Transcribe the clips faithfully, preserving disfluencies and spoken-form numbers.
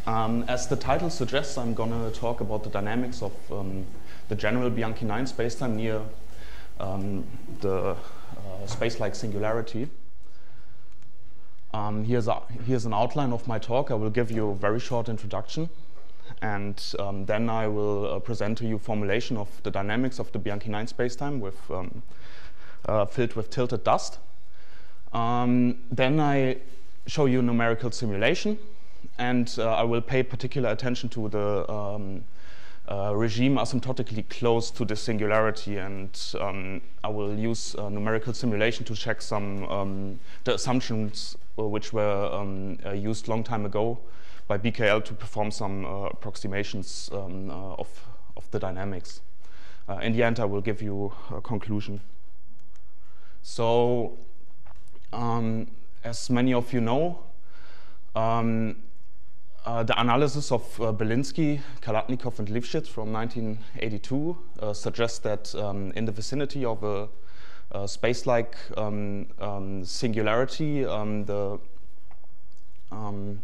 Um, as the title suggests, I'm going to talk about the dynamics of um, the general Bianchi nine spacetime near um, the uh, space-like singularity. Um, here's, a, here's an outline of my talk. I will give you a very short introduction, and um, then I will uh, present to you formulation of the dynamics of the Bianchi nine spacetime with, um, uh, filled with tilted dust. Um, then I show you numerical simulation, and uh, I will pay particular attention to the um, uh, regime asymptotically close to the singularity, and um, I will use uh, numerical simulation to check some um, the assumptions uh, which were um, uh, used long time ago by B K L to perform some uh, approximations um, uh, of, of the dynamics. Uh, in the end, I will give you a conclusion. So, um, as many of you know, um, uh, the analysis of uh, Belinsky, Kalatnikov, and Lifshitz from nineteen eighty-two uh, suggests that um, in the vicinity of a, a space-like um, um, singularity, um, the um,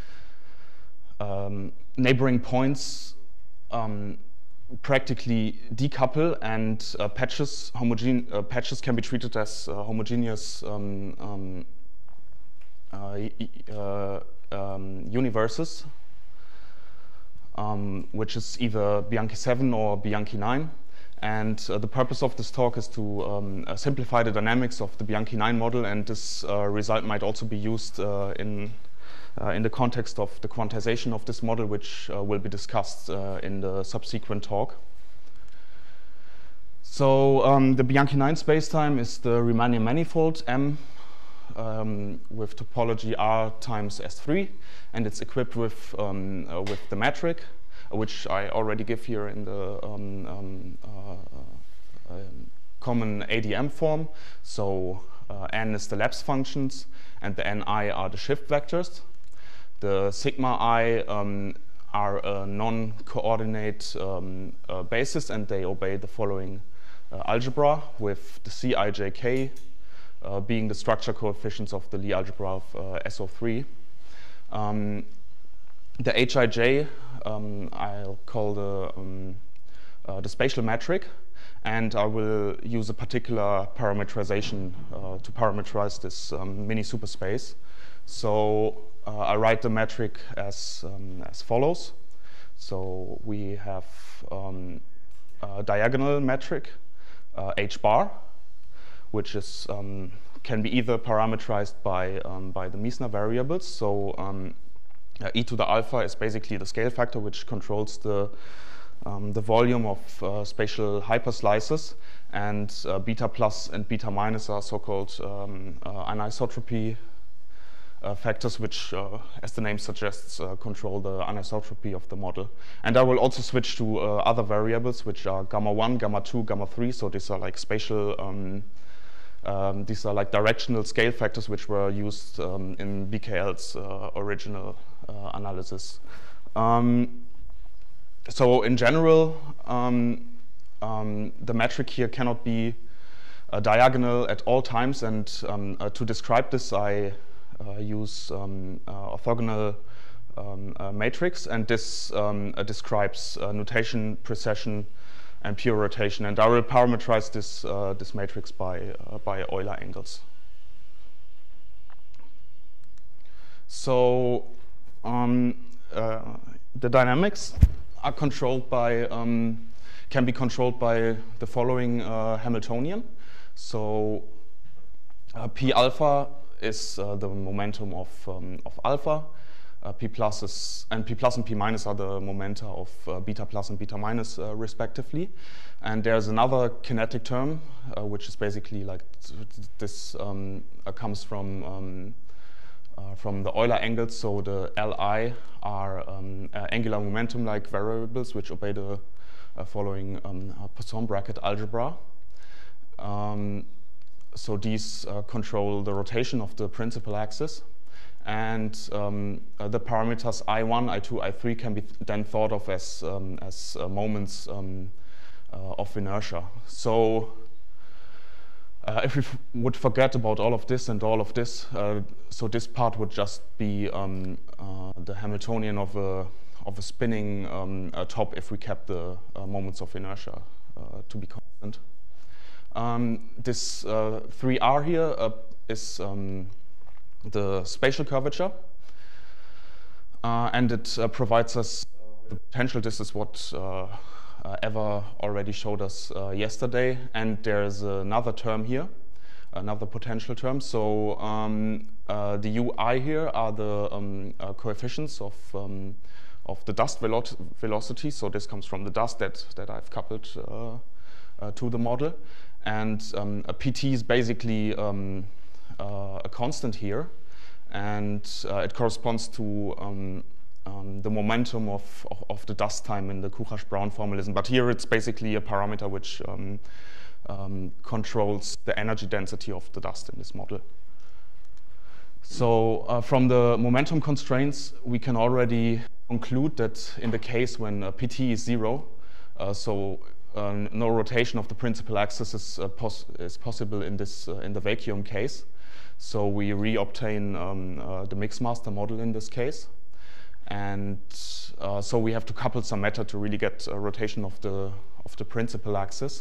um, neighboring points um, practically decouple, and uh, patches, homogene uh, patches can be treated as uh, homogeneous um, um, uh, uh, um, universes, um, which is either Bianchi seven or Bianchi nine. And uh, the purpose of this talk is to um, uh, simplify the dynamics of the Bianchi nine model, and this uh, result might also be used uh, in Uh, in the context of the quantization of this model, which uh, will be discussed uh, in the subsequent talk. So um, the Bianchi nine spacetime is the Riemannian manifold M um, with topology R times S three, and it's equipped with, um, uh, with the metric, uh, which I already give here in the um, um, uh, uh, common A D M form. So uh, N is the Labs functions, and the Ni are the shift vectors. The sigma I um, are a non-coordinate um, uh, basis, and they obey the following uh, algebra, with the Cijk uh, being the structure coefficients of the Lie algebra of uh, S O three. Um, the Hij um, I'll call the, um, uh, the spatial metric, and I will use a particular parametrization uh, to parameterize this um, mini superspace. So Uh, I write the metric as, um, as follows. So we have um, a diagonal metric, uh, H bar, which is, um, can be either parameterized by, um, by the Misner variables. So um, uh, e to the alpha is basically the scale factor which controls the, um, the volume of uh, spatial hyperslices, and uh, beta plus and beta minus are so-called um, uh, anisotropy Uh, factors which, uh, as the name suggests, uh, control the anisotropy of the model. And I will also switch to uh, other variables, which are gamma one, gamma two, gamma three. So these are like spatial, um, um, these are like directional scale factors which were used um, in B K L's uh, original uh, analysis. Um, so in general, um, um, the metric here cannot be uh, diagonal at all times. And um, uh, to describe this, I Uh, use um, uh, orthogonal um, uh, matrix, and this um, uh, describes uh, nutation, precession, and pure rotation. And I will parameterize this uh, this matrix by uh, by Euler angles. So um, uh, the dynamics are controlled by um, can be controlled by the following uh, Hamiltonian. So uh, P alpha is uh, the momentum of, um, of alpha. Uh, P plus is, and P plus and P minus are the momenta of uh, beta plus and beta minus uh, respectively. And there's another kinetic term, uh, which is basically like this um, uh, comes from um, uh, from the Euler angles. So the Li are um, uh, angular momentum-like variables which obey the uh, following um, uh, Poisson bracket algebra. Um, So these uh, control the rotation of the principal axis, and um, uh, the parameters I one, I two, I three can be then thought of as um, as uh, moments um, uh, of inertia. So uh, if we f would forget about all of this and all of this, uh, so this part would just be um, uh, the Hamiltonian of a, of a spinning um, uh, top if we kept the uh, moments of inertia uh, to be constant. Um, this uh, three R here uh, is um, the spatial curvature, uh, and it uh, provides us the potential. This is what uh, uh, Eva already showed us uh, yesterday, and there's another term here, another potential term. So um, uh, the U I here are the um, uh, coefficients of um, of the dust velo velocity. So this comes from the dust that that I've coupled uh, uh, to the model, and um, a P T is basically um, uh, a constant here, and uh, it corresponds to um, um, the momentum of, of of the dust time in the Kuchasz-Brown formalism. But here it's basically a parameter which um, Um, controls the energy density of the dust in this model. So uh, from the momentum constraints, we can already conclude that in the case when uh, P T is zero, uh, so uh, no rotation of the principal axis is, uh, pos is possible in this uh, in the vacuum case. So we re-obtain um, uh, the Mixmaster model in this case, and uh, so we have to couple some matter to really get a rotation of the of the principal axis.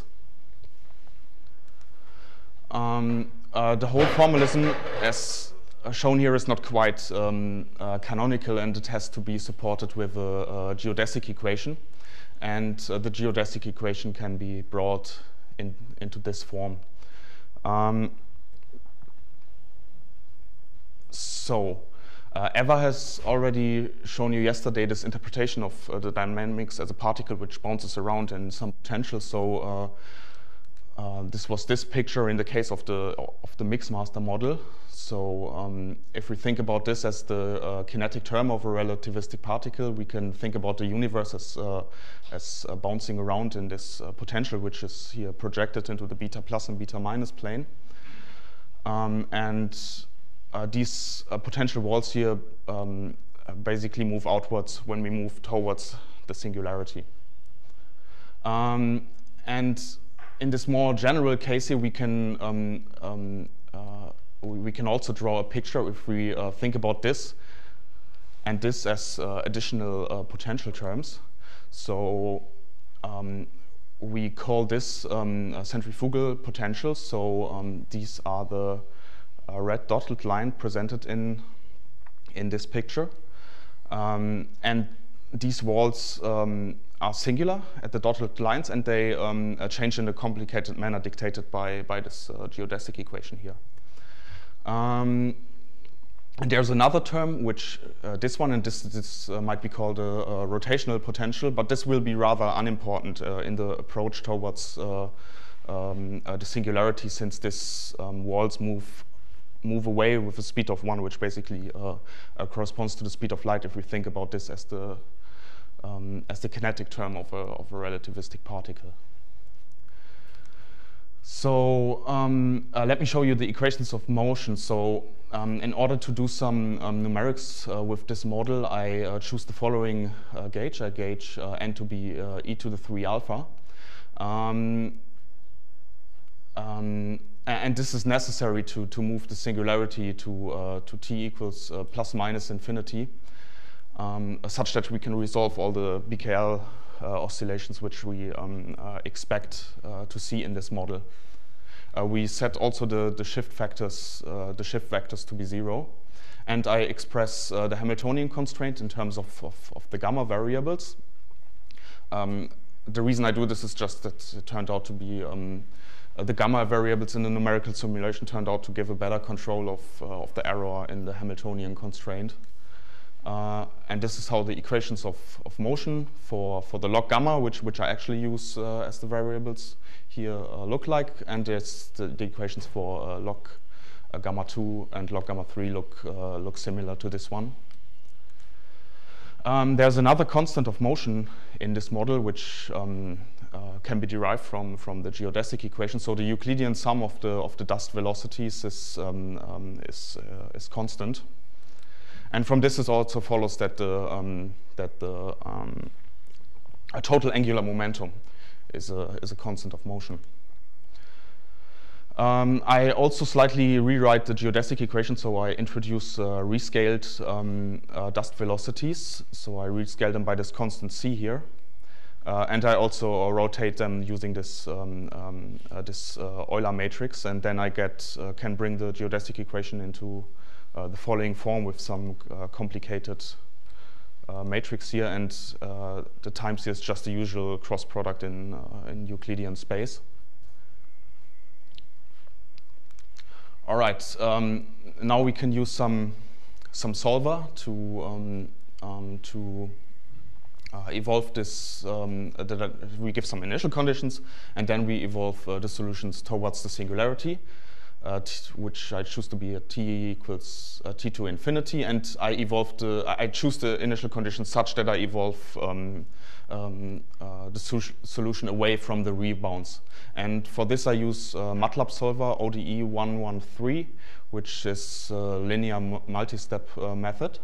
Um, uh, the whole formalism, as shown here, is not quite um, uh, canonical, and it has to be supported with a, a geodesic equation. And uh, the geodesic equation can be brought in, into this form. Um, so, uh, Eva has already shown you yesterday this interpretation of uh, the dynamics as a particle which bounces around in some potential. So. Uh, Uh, this was this picture in the case of the of the Mixmaster model. So um, if we think about this as the uh, kinetic term of a relativistic particle, we can think about the universe as uh, as uh, bouncing around in this uh, potential, which is here projected into the beta plus and beta minus plane. Um, and uh, these uh, potential walls here um, basically move outwards when we move towards the singularity. Um, and in this more general case here, we can um, um, uh, we can also draw a picture if we uh, think about this and this as uh, additional uh, potential terms. So um, we call this um, a centrifugal potential. So um, these are the uh, red dotted line presented in in this picture, um, and these walls um, are singular at the dotted lines, and they um, uh, change in a complicated manner dictated by, by this uh, geodesic equation here. Um, and there's another term, which uh, this one, and this, this uh, might be called a, a rotational potential, but this will be rather unimportant uh, in the approach towards uh, um, uh, the singularity, since these um, walls move move away with a speed of one, which basically uh, uh, corresponds to the speed of light if we think about this as the Um, as the kinetic term of a, of a relativistic particle. So um, uh, let me show you the equations of motion. So um, in order to do some um, numerics uh, with this model, I uh, choose the following uh, gauge. I gauge uh, n to be uh, e to the three alpha. Um, um, and this is necessary to, to move the singularity to, uh, to t equals uh, plus minus infinity. Um, such that we can resolve all the B K L uh, oscillations which we um, uh, expect uh, to see in this model. Uh, we set also the, the shift factors, uh, the shift vectors to be zero, and I express uh, the Hamiltonian constraint in terms of, of, of the gamma variables. Um, the reason I do this is just that it turned out to be um, uh, the gamma variables in the numerical simulation turned out to give a better control of, uh, of the error in the Hamiltonian constraint. Uh, and this is how the equations of, of motion for, for the log gamma, which, which I actually use uh, as the variables here, uh, look like. And there's the, the equations for uh, log uh, gamma two and log gamma three look, uh, look similar to this one. Um, there's another constant of motion in this model, which um, uh, can be derived from, from the geodesic equation. So the Euclidean sum of the, of the dust velocities is, um, um, is, uh, is constant. And from this it also follows that the, um, that the um, a total angular momentum is a, is a constant of motion. Um, I also slightly rewrite the geodesic equation, so I introduce uh, rescaled um, uh, dust velocities. So I rescale them by this constant c here. Uh, and I also uh, rotate them using this um, um, uh, this uh, Euler matrix, and then I get uh, can bring the geodesic equation into uh, the following form with some uh, complicated uh, matrix here, and uh, the times here is just the usual cross product in uh, in Euclidean space. All right, um, now we can use some some solver to um, um, to Uh, evolve this, um, uh, that we give some initial conditions, and then we evolve uh, the solutions towards the singularity, uh, t which I choose to be at t equals uh, t to infinity, and I evolve the, I choose the initial conditions such that I evolve um, um, uh, the so solution away from the rebounds. And for this I use uh, MATLAB solver O D E one one three, which is a linear multi-step uh, method.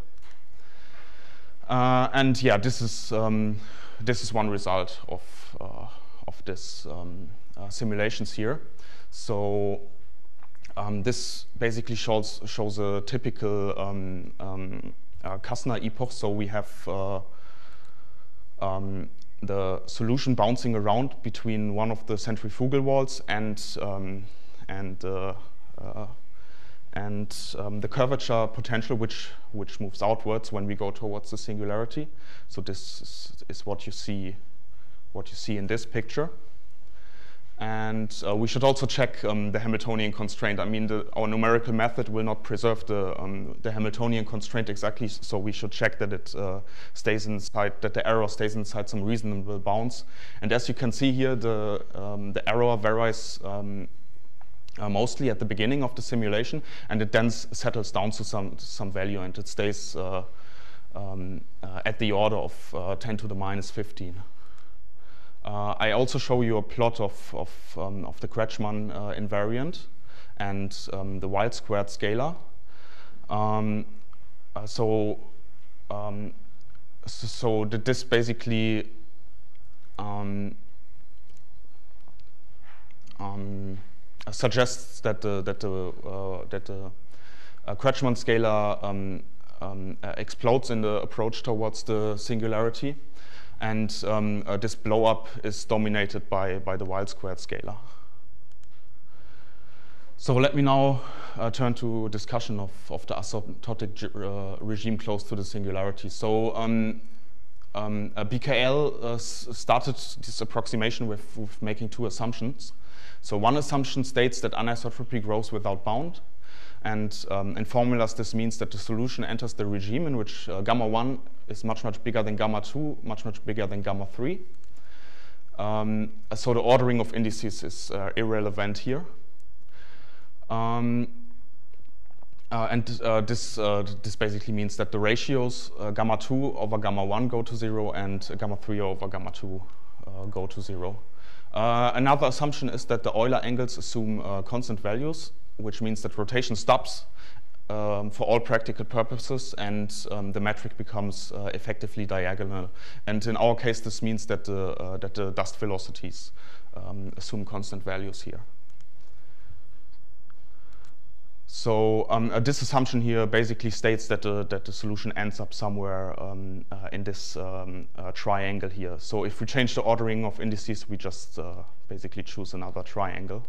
Uh, and yeah, this is um, this is one result of uh, of this um, uh, simulations here. So um, this basically shows shows a typical um, um, uh, Kastner epoch. So we have uh, um, the solution bouncing around between one of the centrifugal walls and um, and uh, uh, and um, the curvature potential, which which moves outwards when we go towards the singularity. So this is, is what you see, what you see in this picture. And uh, we should also check um, the Hamiltonian constraint. I mean, the, our numerical method will not preserve the um, the Hamiltonian constraint exactly. So we should check that it uh, stays inside, that the error stays inside some reasonable bounds. And as you can see here, the um, the error varies. Um, Uh, mostly at the beginning of the simulation, and it then settles down to some some value, and it stays uh, um, uh, at the order of uh, ten to the minus fifteen. Uh, I also show you a plot of of, um, of the Kretschmann uh, invariant and um, the wild squared scalar. Um, uh, so, um, so so that this basically um, um, suggests that the that the uh, that the uh, Kretschmann scalar um, um, uh, explodes in the approach towards the singularity, and um, uh, this blow up is dominated by by the wild squared scalar. So let me now uh, turn to discussion of of the asymptotic uh, regime close to the singularity. So um, um, uh, B K L uh, started this approximation with, with making two assumptions. So one assumption states that anisotropy grows without bound, and um, in formulas this means that the solution enters the regime in which uh, gamma one is much much bigger than gamma two, much much bigger than gamma three. Um, so the ordering of indices is uh, irrelevant here. Um, uh, and uh, this uh, this basically means that the ratios uh, gamma two over gamma one go to zero, and uh, gamma three over gamma two uh, go to zero. Uh, another assumption is that the Euler angles assume uh, constant values, which means that rotation stops um, for all practical purposes, and um, the metric becomes uh, effectively diagonal. And in our case, this means that the, uh, that the dust velocities um, assume constant values here. So um, uh, this assumption here basically states that the, that the solution ends up somewhere um, uh, in this um, uh, triangle here. So if we change the ordering of indices, we just uh, basically choose another triangle.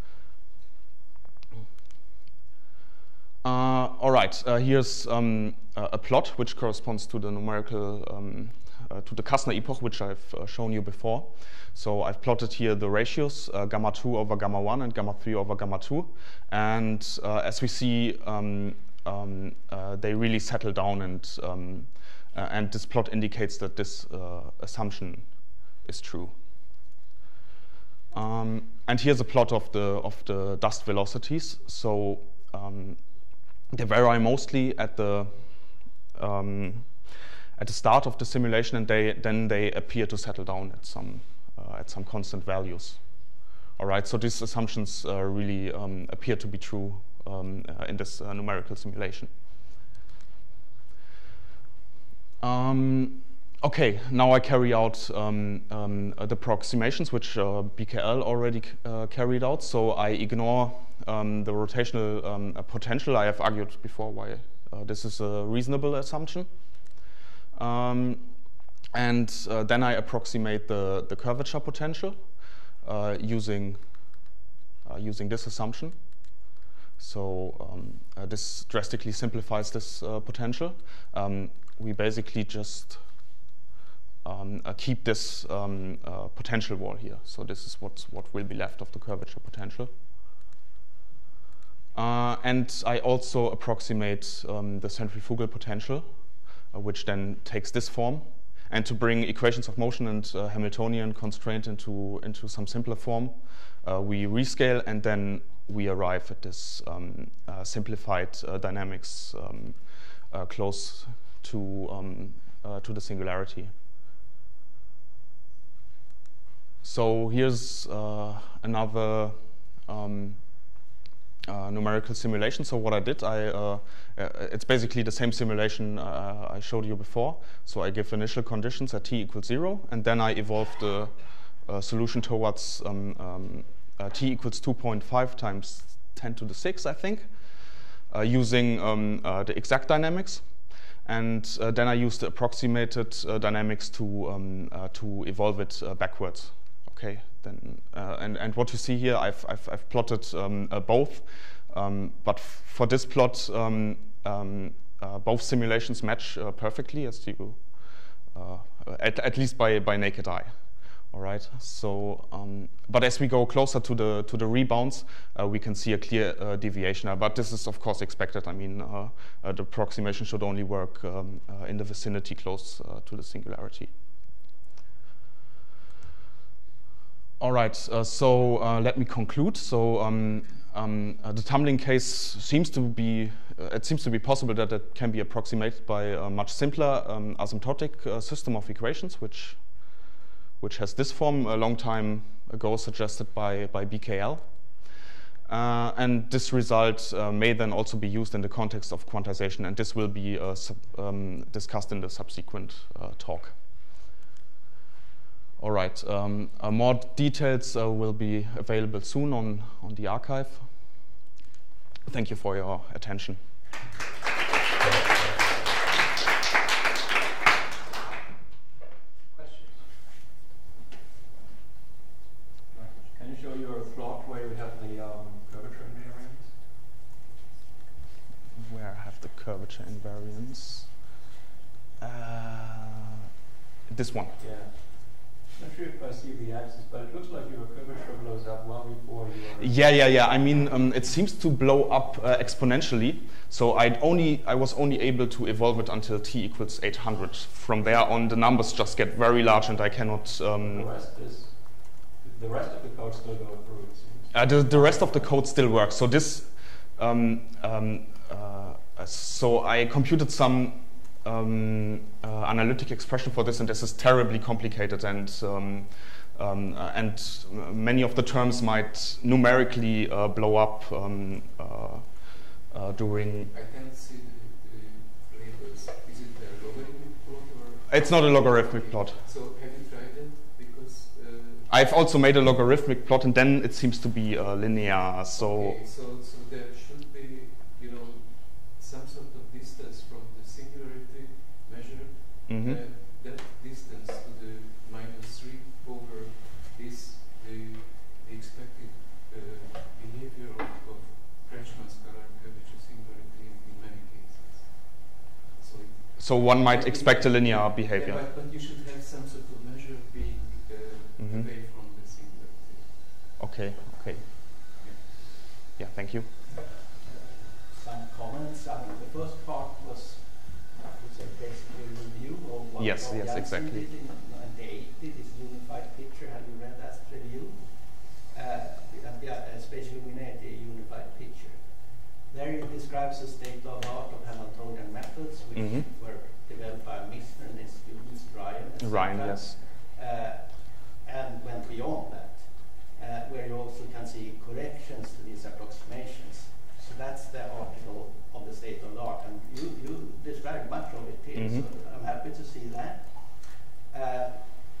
Uh, all right, uh, here's um, a plot which corresponds to the numerical, um, uh, to the Kastner epoch, which I've uh, shown you before. So I've plotted here the ratios, uh, gamma two over gamma one and gamma three over gamma two. And uh, as we see, um, um, uh, they really settle down, and, um, uh, and this plot indicates that this uh, assumption is true. Um, and here's a plot of the, of the dust velocities. So um, they vary mostly at the, um, at the start of the simulation, and they, then they appear to settle down at some Uh, at some constant values. All right, so these assumptions uh, really um, appear to be true um, uh, in this uh, numerical simulation. Um, Okay, now I carry out um, um, uh, the approximations which uh, B K L already uh, carried out. So I ignore um, the rotational um, uh, potential. I have argued before why uh, this is a reasonable assumption. Um, and uh, then I approximate the, the curvature potential uh, using, uh, using this assumption. So um, uh, this drastically simplifies this uh, potential. Um, we basically just Um, uh, keep this um, uh, potential wall here. So this is what's, what will be left of the curvature potential. Uh, and I also approximate um, the centrifugal potential, uh, which then takes this form. And to bring equations of motion and uh, Hamiltonian constraint into, into some simpler form, uh, we rescale and then we arrive at this um, uh, simplified uh, dynamics um, uh, close to, um, uh, to the singularity. So here's uh, another um, uh, numerical simulation. So what I did, I, uh, uh, it's basically the same simulation uh, I showed you before. So I give initial conditions at t equals zero, and then I evolve the uh, solution towards um, um, uh, t equals two point five times ten to the six, I think, uh, using um, uh, the exact dynamics. And uh, then I use the approximated uh, dynamics to, um, uh, to evolve it uh, backwards. Okay, then, uh, and, and what you see here, I've, I've, I've plotted um, uh, both, um, but for this plot, um, um, uh, both simulations match uh, perfectly, as you, uh, at, at least by, by naked eye. All right, so, um, but as we go closer to the, to the rebounds, uh, we can see a clear uh, deviation, uh, but this is of course expected. I mean, uh, uh, the approximation should only work um, uh, in the vicinity close uh, to the singularity. All right, uh, so uh, let me conclude. So um, um, uh, the tumbling case seems to be, uh, it seems to be possible that it can be approximated by a much simpler um, asymptotic uh, system of equations, which, which has this form a long time ago suggested by, by B K L. Uh, and this result uh, may then also be used in the context of quantization, and this will be uh, sub, um, discussed in the subsequent uh, talk. All right, um, uh, more details uh, will be available soon on, on the archive. Thank you for your attention. Questions? Can you show your plot where you have the um, curvature invariance? Where I have the curvature invariance? Uh, this one. Yeah. I'm not sure if I see the axis, but it looks like your curvature blows up well before you are... Yeah, yeah, yeah. I mean, um, it seems to blow up uh, exponentially. So I'd only, I was only able to evolve it until t equals eight hundred. From there on, the numbers just get very large, and I cannot... Um, the rest is... The rest of the code still go through, it seems. Uh, the, the rest of the code still works. So this... Um, um, uh, so I computed some... Um, uh, analytic expression for this, and this is terribly complicated, and um, um, uh, and many of the terms might numerically uh, blow up um, uh, uh, during. I can't see the, the labels. Is it a logarithmic plot or? It's not a logarithmic plot. So have you tried it? Because uh, I've also made a logarithmic plot, and then it seems to be uh, linear. So. Okay, so so there should be, you know, some sort of distance from the singularity measured. Mm-hmm. uh, that distance to the minus three over this, the, the expected uh, behavior of, of Frenchman scalar curvature singularity in many cases. So, it, so one might expect a linear behavior. yeah, but, but you should have some sort of measure being uh, mm-hmm. away from the singularity. Okay. Okay. Yeah, yeah thank you. Some comments. I mean, the first part was, I would say, basically a review of what Yes, Bob yes, Janssen exactly. did in nineteen eighty, this unified picture. Have you read that review? Uh, yeah, especially we need a unified picture. There it describes the state of art of Hamiltonian methods, which mm-hmm. were developed by Misner and his students, Ryan, et cetera. Ryan, yes. Uh, and went beyond that, uh, where you also can see corrections to these approximations. So that's the article of the state of the art, and you, you described much of it here, mm-hmm. so I'm happy to see that. Uh,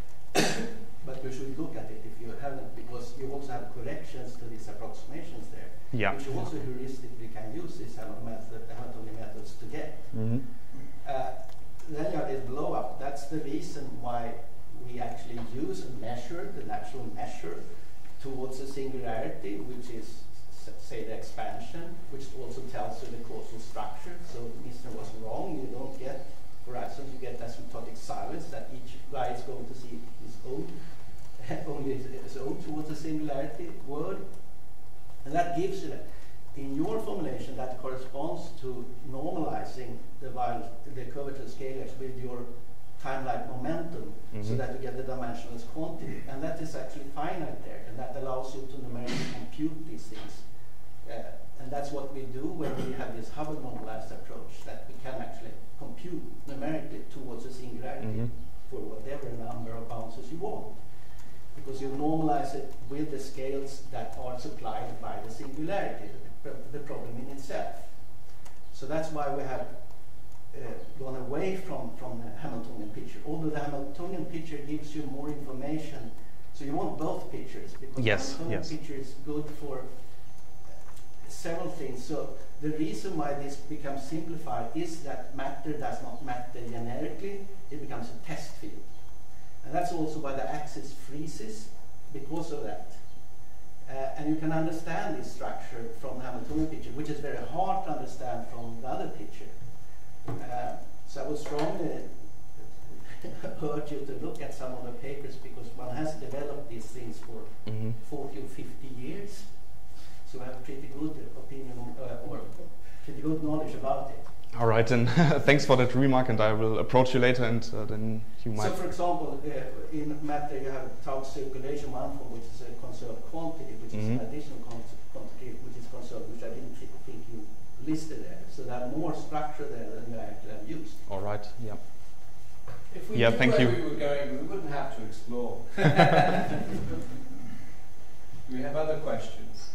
but you should look at it if you haven't, because you also have corrections to these approximations there, Yeah. which you also heuristically can use these Hamiltonian methods to get. Mm-hmm. Uh, then you have this blow up. That's the reason why we actually use a measure, the natural measure, towards a singularity, which is, say, the expansion, which also tells you the causal structure. So Misner was wrong. You don't get horizons, you get asymptotic silence, that each guy is going to see his own, only his, his own towards a singularity word. And that gives you that. In your formulation, that corresponds to normalizing the, the curvature scalars with your time-like momentum, mm-hmm. so that you get the dimensionless quantity. And that is actually finite there, and that allows you to numerically compute these things. Uh, and that's what we do when we have this Hubble normalized approach, that we can actually compute numerically towards a singularity, mm-hmm. for whatever number of bounces you want. Because you normalize it with the scales that are supplied by the singularity, the, the problem in itself. So that's why we have uh, gone away from, from the Hamiltonian picture. Although the Hamiltonian picture gives you more information, so you want both pictures, because yes, the Hamiltonian yes. picture is good for several things. So the reason why this becomes simplified is that matter does not matter generically, it becomes a test field. And that's also why the axis freezes, because of that. Uh, and you can understand this structure from the Hamiltonian picture, which is very hard to understand from the other picture. Uh, so I would strongly urge you to look at some of the papers, because one has developed these things for mm-hmm. forty or fifty years. So I have pretty good opinion, uh, or pretty good knowledge about it. All right, and thanks for that remark, and I will approach you later, and uh, then you might... So, for example, uh, in matter you have tau circulation one form, which is a conserved quantity, which mm-hmm. is an additional quantity, which is conserved, which I didn't th think you listed there. So there are more structure there than you actually have used. All right, yeah. If we yeah, knew thank where you. we were going, we wouldn't have to explore. Do we have other questions?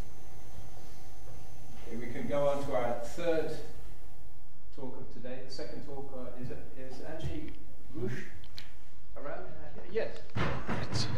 Okay, we can go on to our third talk of today. The second talk uh, is, is Angie Rush around? Yes. Right.